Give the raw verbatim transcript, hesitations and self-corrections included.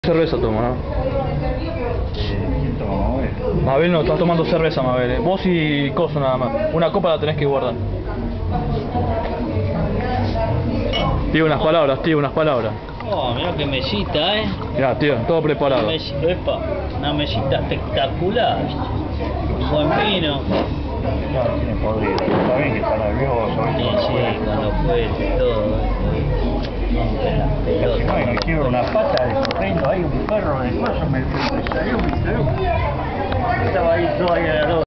Cerveza toma, ¿no? ¿Quién toma, Mabel? Mabel no, estás tomando cerveza, Mabel. ¿eh? Vos y Coso nada más. Una copa la tenés que guardar. Tío, unas palabras, tío, unas palabras. Oh, mira qué mesita, eh. Ya, tío, todo preparado. Una mesita, epa, una mesita espectacular. Un buen vino. No, tiene podrido. Está bien que está nervioso. Sí, ¿viste? sí, con los jueces, todo. Rompe las Casi pelotas. no, y me quiebro una pata de corriendo ahí un perro de cosas, me, me salió, me salió. Estaba ahí todo ahí a la